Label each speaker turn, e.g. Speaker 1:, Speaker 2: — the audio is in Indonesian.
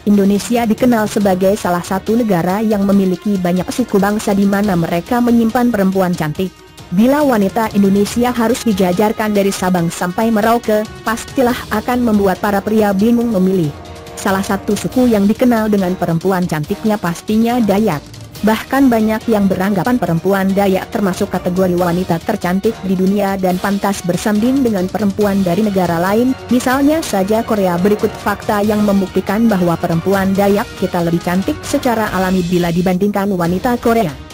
Speaker 1: Indonesia dikenal sebagai salah satu negara yang memiliki banyak suku bangsa di mana mereka menyimpan perempuan cantik. Bila wanita Indonesia harus dijajarkan dari Sabang sampai Merauke, pastilah akan membuat para pria bingung memilih. Salah satu suku yang dikenal dengan perempuan cantiknya pastinya Dayak. Bahkan banyak yang beranggapan perempuan Dayak termasuk kategori wanita tercantik di dunia dan pantas bersanding dengan perempuan dari negara lain. Misalnya saja Korea. Berikut fakta yang membuktikan bahwa perempuan Dayak kita lebih cantik secara alami bila dibandingkan wanita Korea.